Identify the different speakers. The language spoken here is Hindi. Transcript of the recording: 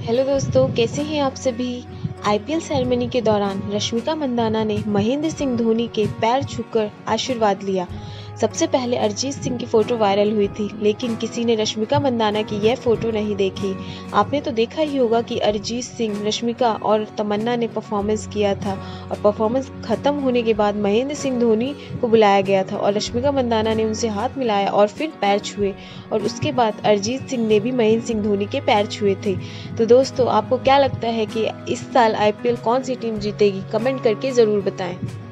Speaker 1: हेलो दोस्तों, कैसे हैं आप सभी। आईपीएल सेरेमनी के दौरान रश्मिका मंदाना ने महेंद्र सिंह धोनी के पैर छूकर आशीर्वाद लिया। सबसे पहले अरिजीत सिंह की फोटो वायरल हुई थी, लेकिन किसी ने रश्मिका मंदाना की यह फोटो नहीं देखी। आपने तो देखा ही होगा कि अरिजीत सिंह, रश्मिका और तमन्ना ने परफॉर्मेंस किया था और परफॉर्मेंस खत्म होने के बाद महेंद्र सिंह धोनी को बुलाया गया था और रश्मिका मंदाना ने उनसे हाथ मिलाया और फिर पैर छुए और उसके बाद अरिजीत सिंह ने भी महेंद्र सिंह धोनी के पैर छुए थे। तो दोस्तों, आपको क्या लगता है कि इस साल आईपीएल कौन सी टीम जीतेगी? कमेंट करके ज़रूर बताएं।